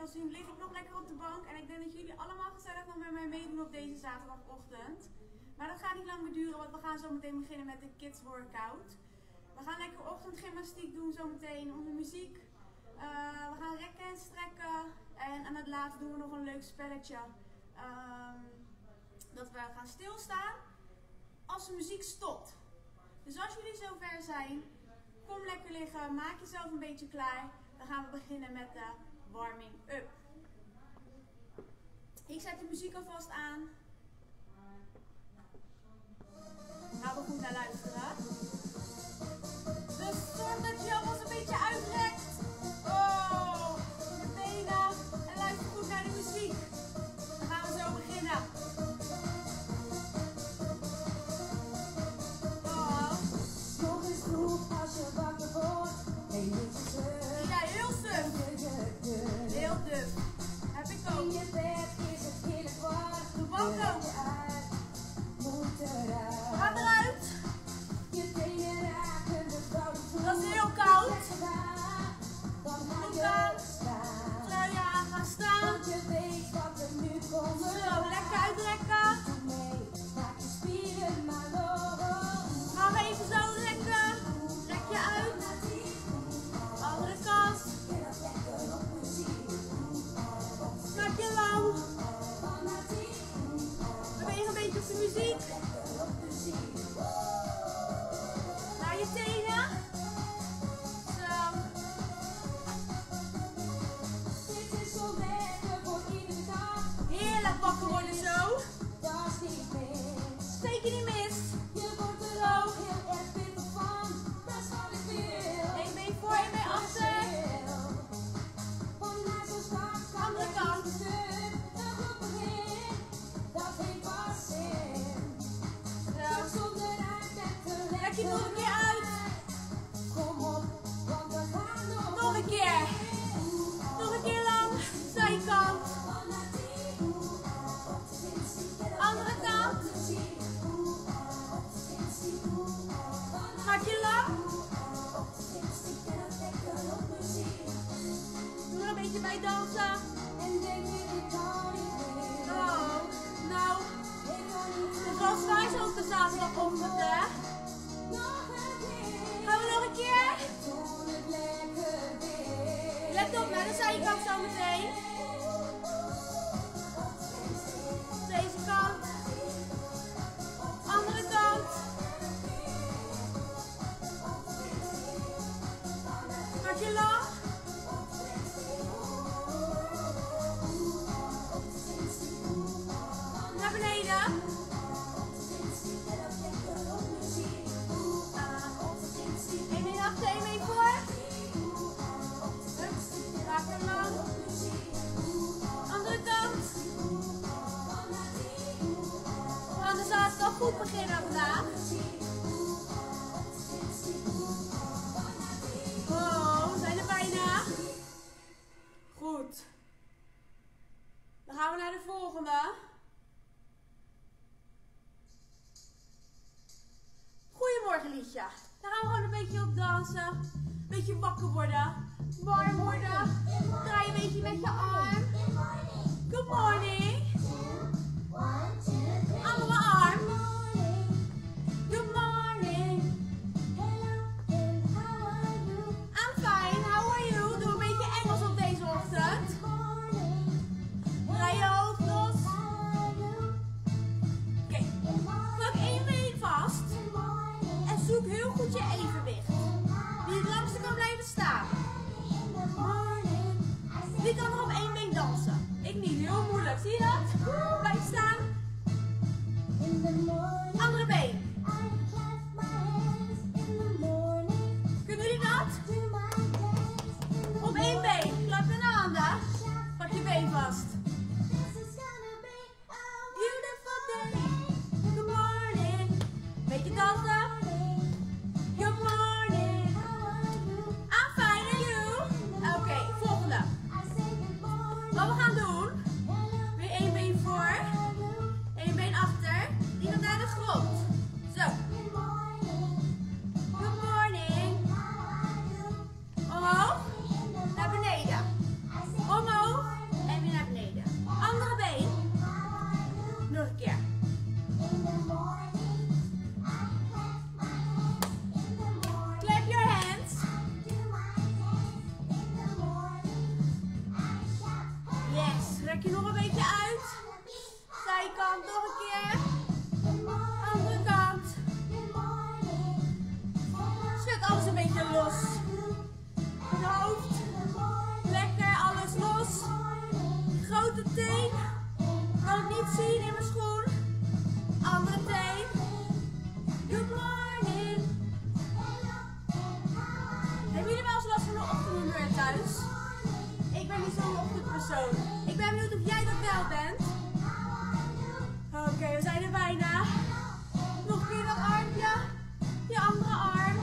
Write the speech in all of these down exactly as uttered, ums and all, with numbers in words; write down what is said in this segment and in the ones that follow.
inmiddels zien, lig ik nog lekker op de bank. En ik denk dat jullie allemaal gezellig nog met mij meedoen op deze zaterdagochtend. Maar dat gaat niet lang meer duren, want we gaan zo meteen beginnen met de kids workout. We gaan lekker ochtendgymnastiek doen zometeen onder muziek. Uh, we gaan rekken en strekken. En aan het laatst doen we nog een leuk spelletje. Um, dat we gaan stilstaan als de muziek stopt. Dus als jullie zover zijn, kom lekker liggen, maak jezelf een beetje klaar. Dan gaan we beginnen met de warming up. Ik zet de muziek alvast aan. Gaan we goed naar luisteren. Dus zorg dat je alvast een beetje uitrekt. Oh, je benen. En luister goed naar de muziek. Dan gaan we zo beginnen. Oh. Nog eens vroeg als je wakker wordt. Hey, ja, heel suf. Heel duf. Heb ik ook. In je bed is het heerlijk warm. De bank ook. Moet eruit. Ga eruit. Je tenen raken de koude voet. Dat is heel koud. Dan ga Goed je aan. staan. Trui aan, gaan staan. Want je weet wat er nu komt. Zo, lekker uitrekken. Doe mee, maak je spieren maar los. Gaan we even zo rekken. Rek je uit. Andere kant. Maak je lang. Beweeg een beetje op de muziek. Naar je tenen. Zo. Dit is zo lekker voor iedere dag. Heerlijk wakker worden zo. Dat is niet mis. Steek je niet mis. Je wordt er ook heel erg pittig van. Dat is wat ik wil. Eén been voor, één been achter. Van mij zo strak kan Andere er kant. niet stuk. Een goed begin, dat heeft pas zin. Zo. Zonder uit en te Rek je nog een keer uit. Kom op, want we gaan nog. Nog een keer. Nog een keer lang. Zijkant. Andere kant. Maak je lang. Doe er een beetje bij dansen. En denk je, ik kan niet meer. Oh, nou. Ik kan niet Het was zwaar zo op de zaterdagochtend, hè? nog een keer. Gaan we nog een keer? Doe het lekker weer. Let op, naar de zijkant zo meteen. Deze kant. Andere kant. Maak je lang. Naar beneden. Eén been achter, één been voor. Hup, raak hem lang. Andere kant. We gaan de zaterdag goed beginnen vandaag. Oh, we zijn er bijna. Goed. Dan gaan we naar de volgende. Goedemorgen liedje. Daar gaan we gewoon een beetje op dansen. Een beetje wakker worden. Warm worden. Draai een beetje met je arm. Good morning. Andere arm. Good morning. I'm fine. How are you? Doe een beetje Engels op deze ochtend. Draai je hoofd los. Oké. Pak één been vast. En zoek heel goed je evenwicht. Wie het langste kan blijven staan. Wie kan er op één been dansen? Ik niet. Heel moeilijk. Zie je dat? Blijf staan. Andere been. Kunnen jullie dat? Op één been. Klap in de handen. Pak je been vast. Beautiful day. Good morning. Beetje dansen. Good morning. I'm fine and you? Oké, okay, volgende. Wat we gaan doen. Weer één been voor. Eén been achter. Die gaat naar de grond. Zo. Good morning. Omhoog. Naar beneden. Omhoog. je nog een beetje uit. Zijkant, nog een keer. Andere kant. Schud alles een beetje los. Het hoofd. Lekker, alles los. Grote teen. Kan het niet zien in mijn schoen. Andere teen. Good morning. Hebben jullie wel eens last van een ochtendhumeur thuis? Ik ben niet zo'n ochtendpersoon. Ik ben benieuwd of jij dat wel bent. Oké, okay, we zijn er bijna. Nog een keer dat armpje. Je andere arm.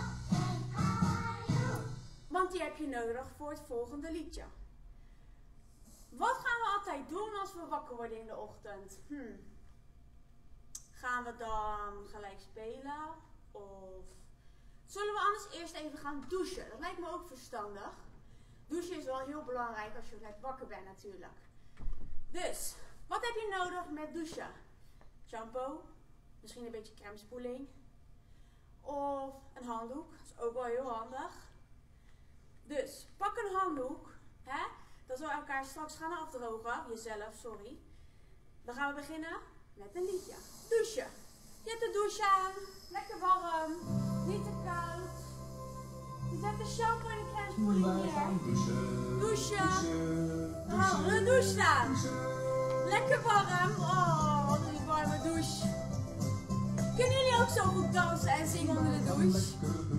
Want die heb je nodig voor het volgende liedje. Wat gaan we altijd doen als we wakker worden in de ochtend? Hm. Gaan we dan gelijk spelen? Of zullen we anders eerst even gaan douchen? Dat lijkt me ook verstandig. Douchen is wel heel belangrijk als je net wakker bent natuurlijk. Dus, wat heb je nodig met douchen? Shampoo, misschien een beetje crème spoeling. Of een handdoek, dat is ook wel heel handig. Dus, pak een handdoek. Hè? Dat we elkaar straks gaan afdrogen. Jezelf, sorry. Dan gaan we beginnen met een liedje. Douchen. Je hebt de douche aan. Lekker warm. Niet te koud. Je zet de shampoo en de crème spoeling neer. Douchen. Douchen. Dan gaan we de douche staan. Lekker warm. Oh, wat een warme douche. Kunnen jullie ook zo goed dansen en zingen onder de douche?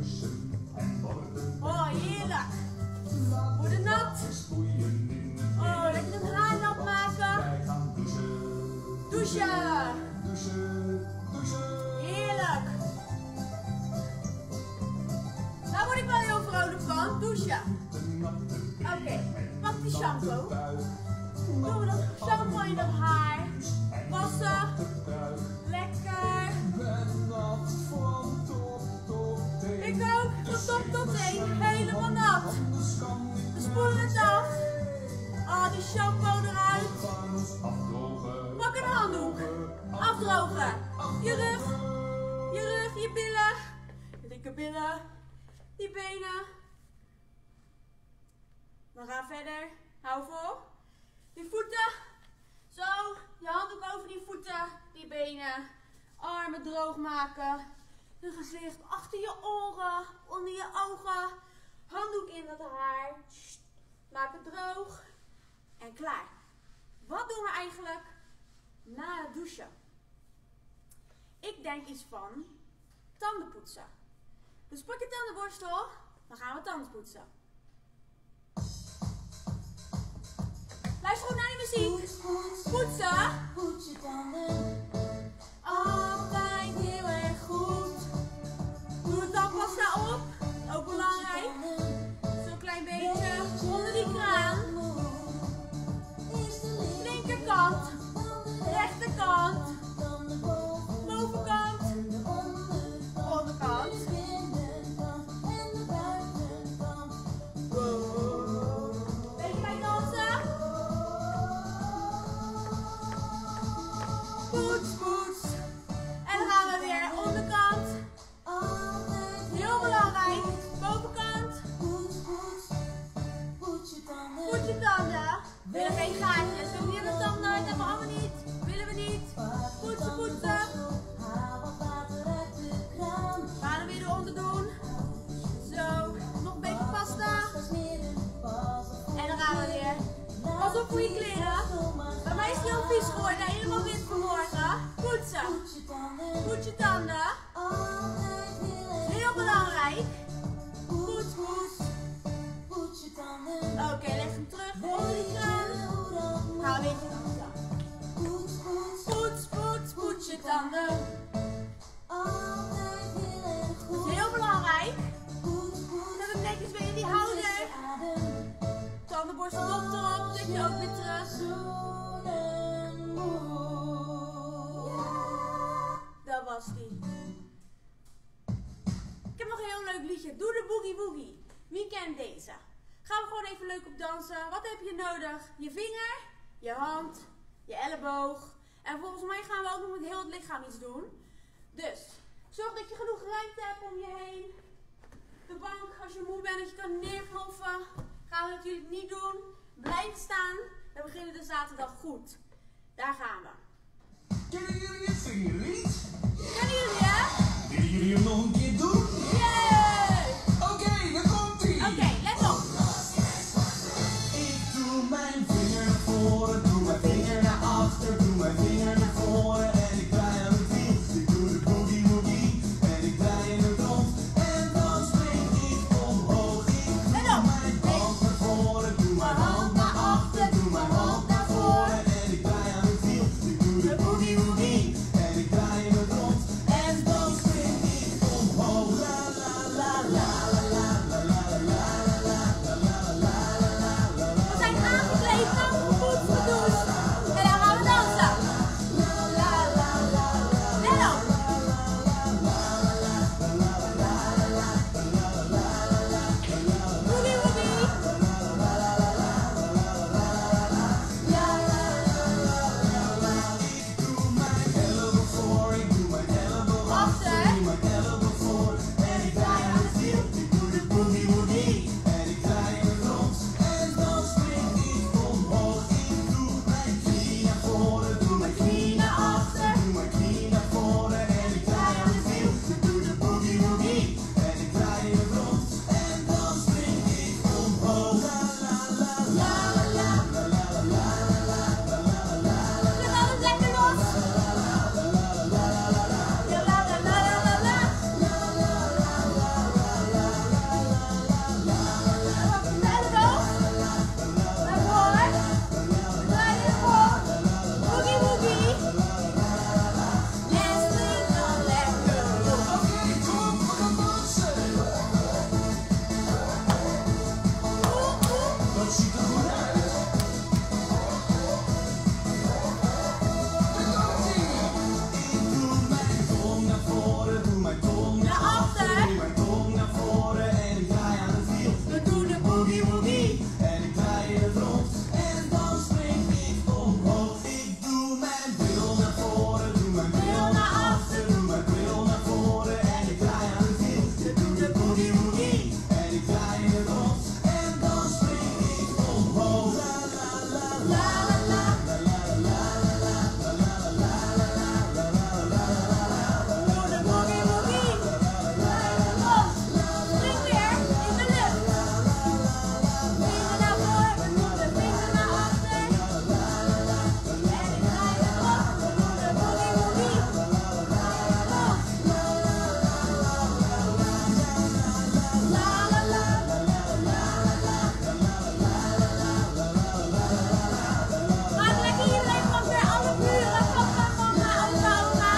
Oh, heerlijk. Worden nat. Oh, lekker een haar nat maken. Douchen. Heerlijk. Daar word ik wel heel vrolijk van. Douchen. Oké, okay. Pak die shampoo. Doen we dat shampoo in dat haar. Wassen. Lekker. Ik ook. Van top tot teen. Helemaal nat. We spoelen het af. Oh, die shampoo eruit. Pak een handdoek. Afdrogen. Je rug. Je rug, je billen. Je dikke billen. Die benen. We gaan verder. Hou vol. Die voeten. Zo. Je handdoek over die voeten. Die benen. Armen droog maken. Je gezicht achter je oren. Onder je ogen. Handdoek in dat haar. Maak het droog. En klaar. Wat doen we eigenlijk na het douchen? Ik denk iets van tanden poetsen. Dus pak je tandenborstel. Dan gaan we tanden poetsen. Luister goed naar de muziek. Poetsen. Poets je tanden. Altijd heel erg goed. Doe de tandpasta op. Ook belangrijk. Zo'n klein beetje onder die kraan. Linkerkant. Rechterkant. Bovenkant. Onderkant. Beetje bij dansen. Poets, poets. En dan gaan we weer onderkant. Heel belangrijk. Bovenkant. Poets je tanden. We willen geen gaatjes. We willen niet de tanden uit. Hebben we allemaal niet. Willen we niet. Poetsen, poetsen. We gaan hem weer eronder doen. Zo. Nog een beetje pasta. En dan gaan we weer. Pas op voor je kleren. Bij mij is die al vies geworden. Helemaal wit vanmorgen. Poetsen. Poets je tanden. Heel belangrijk. Poets, poets. Oké, okay, leg hem terug onder die kraan. Ga weer je tanden. Poets, poets, poets je tanden. Dat is heel belangrijk. Dan heb ik netjes weer in die houder. Tandenborstel op erop, zet je ook weer terug. Dat was die. Ik heb nog een heel leuk liedje. Doe de boogie woogie. Wie kent deze? Gaan we gewoon even leuk op dansen. Wat heb je nodig? Je vinger, je hand, je elleboog. En volgens mij gaan we ook nog met heel het lichaam iets doen. Dus, zorg dat je genoeg ruimte hebt om je heen. De bank, als je moe bent, dat je kan neerploffen. Gaan we natuurlijk niet doen. Blijf staan We beginnen de zaterdag goed. Daar gaan we. Kennen jullie het vingerlied? Kennen jullie hè? Willen jullie hem nog een keer doen? Yay! Oké, okay, daar komt ie! Oké, okay, let op. Ik doe mijn vinger naar voren, doe mijn vinger naar achter, doe mijn vinger naar voren en ik draai aan het wiel. Ik doe de boogie woogie en ik draai in het rond en dan spring ik omhoog. Ik doe mijn hand naar voren, doe mijn hand naar achter, doe mijn hand naar voren en ik draai aan het wiel. Ik doe de boogie woogie en ik draai in het rond en dan spring ik omhoog. La la la la la la la la la la la la la la. We zijn aangekleed, goed gedoucht. En dan gaan we dansen. Let op. Boogie woogie. Ik doe mijn elleboog voor, ik doe mijn elleboog achter, ik doe mijn elleboog voor en ik draai aan het wiel. Ik doe de boogie woogie en ik draai in het rond en dan spring ik omhoog. Ik doe mijn knie naar voren, doe mijn knie naar achter, doe mijn knie naar voren en ik draai aan het wiel. Ik doe de boogie woogie en ik draai in het rond en dan spring ik omhoog. La la la la la la la la la la la la la. Zet alles lekker los. Ja, la la la la la la. Op de elleboog. Naar voren. Draai je voor. Boogie woogie. En spring dan lekker los. Oké, kom, we gaan dansen. Oeh, oeh. Dat ziet er goed uit. Daar komt ie. Ik doe mijn tong naar voren, doe mijn tong naar Naar achter, achter. doe mijn tong naar voren en ik draai aan het wiel. We doen de boogie woogie en ik draai in het rond en dan spring ik omhoog. Ik doe mijn bril naar voren, doe mijn bril naar achter, doe mijn bril naar voren en ik draai aan het wiel. We doen de boogie woogie en ik draai in het rond en dan spring ik omhoog. La la la la la la la la la la la la la la la la. Doe de boogie woogie. Los. Spring weer in de lucht. Vinger naar voren, doe de vinger naar achter. En ik draai het op. Doe de boogie woogie. Los. La la la. Maak lekker iedereen van weer alle buren. Papa, mama, opa, oma.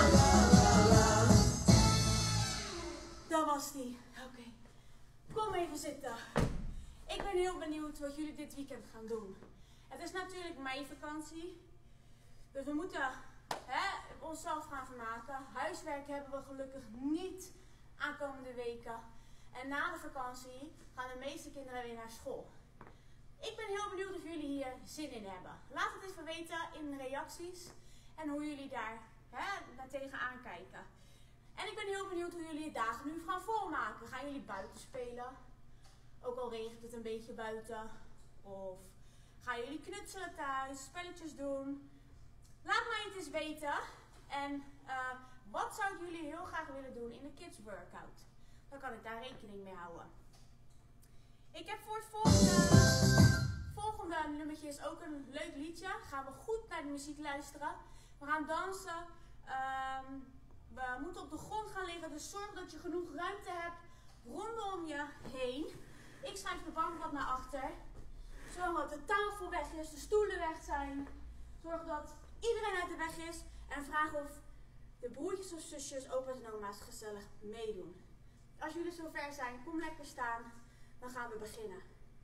Dat was die. Oké. Kom even zitten. Ik ben heel benieuwd wat jullie dit weekend gaan doen. Het is natuurlijk meivakantie. Dus we moeten hè, onszelf gaan vermaken. Huiswerk hebben we gelukkig niet aankomende weken. En na de vakantie gaan de meeste kinderen weer naar school. Ik ben heel benieuwd of jullie hier zin in hebben. Laat het even weten in de reacties. En hoe jullie daar hè, naar tegenaan kijken. En ik ben heel benieuwd hoe jullie je dagen nu gaan volmaken. Gaan jullie buiten spelen? Ook al regent het een beetje buiten. Of gaan jullie knutselen thuis, spelletjes doen? Laat mij het eens weten. En uh, wat zouden jullie heel graag willen doen in de kids workout? Dan kan ik daar rekening mee houden. Ik heb voor het volgende, volgende nummertje is ook een leuk liedje. Gaan we goed naar de muziek luisteren. We gaan dansen. Um, we moeten op de grond gaan liggen. Dus zorg dat je genoeg ruimte hebt rondom je heen. Ik schuif de bank wat naar achter. Zorg dat de tafel weg is, de stoelen weg zijn. Zorg dat iedereen uit de weg is. En vraag of de broertjes of zusjes, opa's en oma's gezellig meedoen. Als jullie zover zijn, kom lekker staan. Dan gaan we beginnen.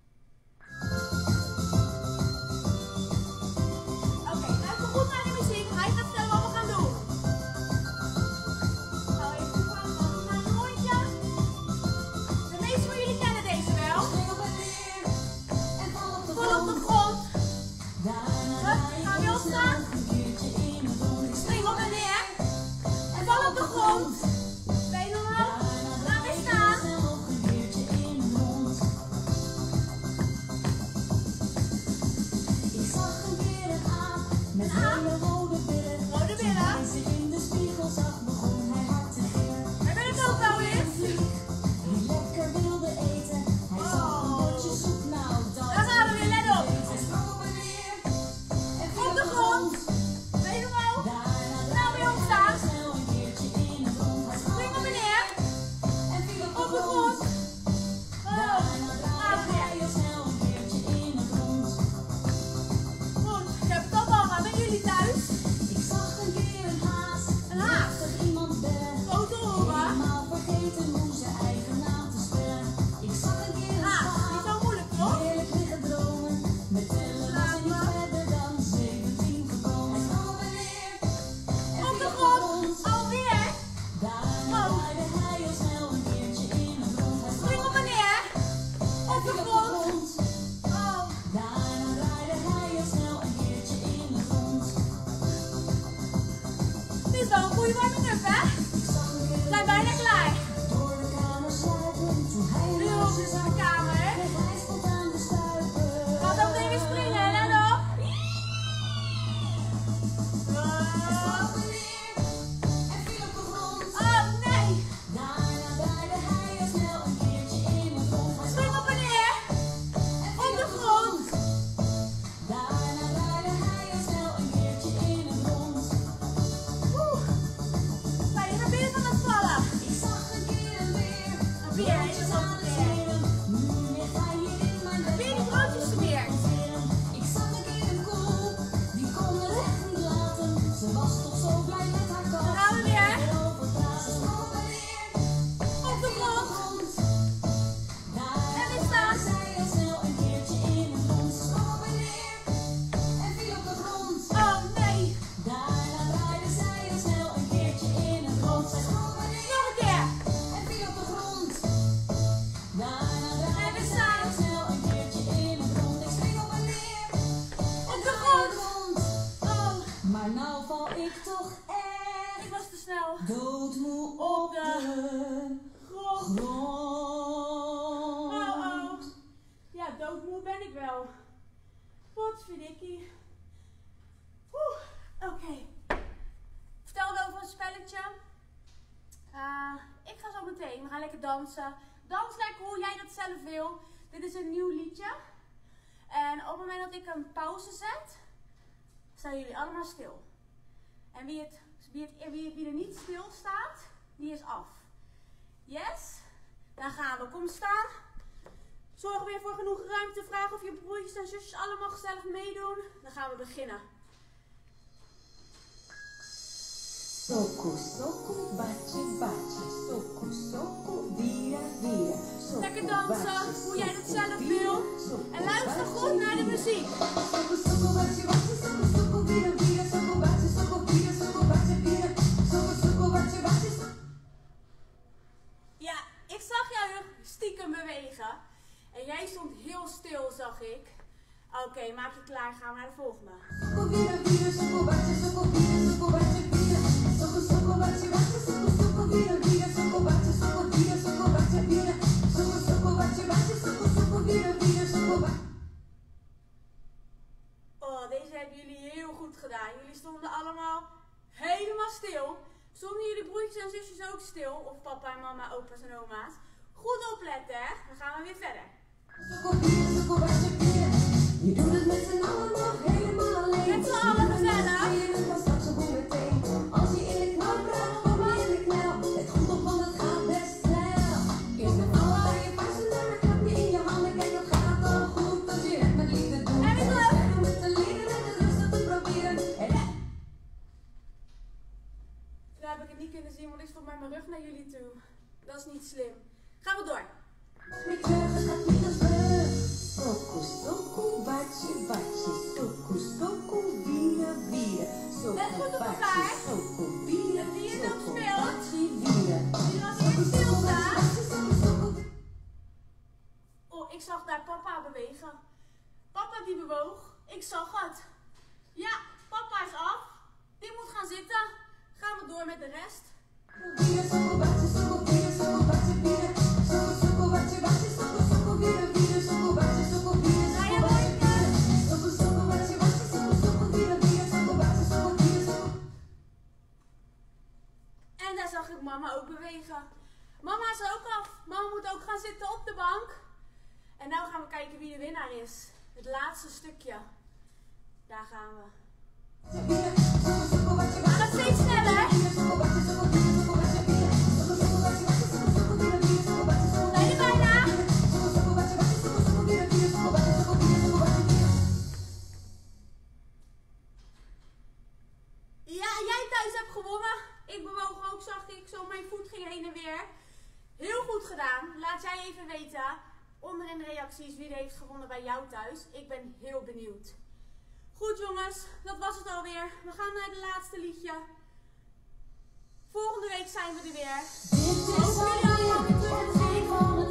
Oké, okay, luister goed naar de muziek. Hij gaat vertellen wat we gaan doen. Ga even toepassen. We gaan een rondje. De meeste van jullie kennen deze wel. Spring op en neer en val op de Vol op de grond. grond. Daarna Gaan we opstaan? een keertje in het rond. Spring op en neer. En val op de grond. Benen omhoog. Ga weer staan. En nog een keertje in het rond. goede warming up, hè? We zijn bijna klaar. Nu op de kamer. Gaat ook even springen, let op. Oh nee. Spring op en neer. Op de grond. Oeh. Maar je gaat weer van het vallen. Een beer is het ook weer. Weer die broodjes er weer. Dan gaan we weer. Op de grond. En weer staan. Oh nee. Nog een keer. En weer staan. Op de grond. Oh, Maar nou val ik toch echt ik was te snel. doodmoe Op op de de grond. grond. Oh oh. Ja, doodmoe ben ik wel. Wat verdikkie. Oeh, oké. Vertel wel over een spelletje. Uh, ik ga zo meteen, we gaan lekker dansen. Dans lekker hoe jij dat zelf wil. Dit is een nieuw liedje. En op het moment dat ik een pauze zet, staan jullie allemaal stil. En wie, het, wie, het, wie, wie er niet stil staat, die is af. Yes? Dan gaan we. Kom staan. Zorg weer voor genoeg ruimte. Vraag of je broertjes en zusjes allemaal gezellig meedoen. Dan gaan we beginnen. Soco, soco, bate, bate. Soco, soco, vira, vira. Soco, Lekker dansen, hoe jij dat zelf wil. En luister goed naar de muziek. Soco, soco, bate, bate. Soco, soco, vira, vira. Soco, bate, soco, vira. Soco, bate, vira. Soco, soco, bate, bate. Ja, ik zag jou stiekem bewegen. En jij stond heel stil, zag ik. Oké, okay, maak je klaar. Gaan we naar de volgende. Soco, vira, vira. Soco, bate, soco, vira. Soco, bate, vira. Soco, soco, bate, bate. Soco, soco, vira, vira. Soco, bate, soco, vira. Soco, bate, vira. Soco, soco, bate, bate. Soco, soco, vira, vira. Soco, bate. Oh, deze hebben jullie heel goed gedaan. Jullie stonden allemaal helemaal stil. Stonden jullie broertjes en zusjes ook stil? Of papa en mama, opa's en oma's? Goed opletten, hè? Dan gaan we weer verder. Je doet het met z'n allen nog helemaal alleen. Met z'n allen gezellig. Het was straks zo meteen. Als je in de knop raakt, kom je in de knel. Het goed op, want het gaat best snel. Eerst met allebei je vuisten, daarna klap je in je handen. Kijk, dat gaat al goed als je het met liefde doet. En weer terug. Om het te leren en het rustig te proberen. En Nu heb ik het niet kunnen zien, want ik stond met mijn rug naar jullie toe. Dat is niet slim. Gaan we door. met terug, het gaat niet als terug. Soco, soco, batje, batje. Soco, soco, vira, vira. Let goed Soco, op elkaar. batje, soco, vira. Wie je nog Soco, speelt. batje, vira. Jullie was even stilstaan. Oh, ik zag daar papa bewegen. Papa die bewoog. Ik zag het. Ja, papa is af. Die moet gaan zitten. Gaan we door met de rest. Vira, soco, batje, soco, vira, soco, batje, vira. Soco, soco, batje, batje, soco, soco, vira, vira. Soco, batje, soco, vira, Ga je soco, batje, lukken? vira. Soco, soco, batje, batje, soco, soco, vira, vira. Soco, batje, soco, vira, soco. En daar zag ik mama ook bewegen. Mama is ook af. Mama moet ook gaan zitten op de bank. En nou gaan we kijken wie de winnaar is. Het laatste stukje. Daar gaan we. Maar dat steeds sneller. Ben je bijna? Ja, jij thuis hebt gewonnen. Ik bewoog ook, zag ik. Zo mijn voet ging heen en weer. Heel goed gedaan. Laat jij even weten onder in de reacties wie er heeft gewonnen bij jou thuis. Ik ben heel benieuwd. Goed jongens, dat was het alweer. We gaan naar het laatste liedje. Volgende week zijn we er weer. Dit is Hopen jullie allemaal weer kunnen zien.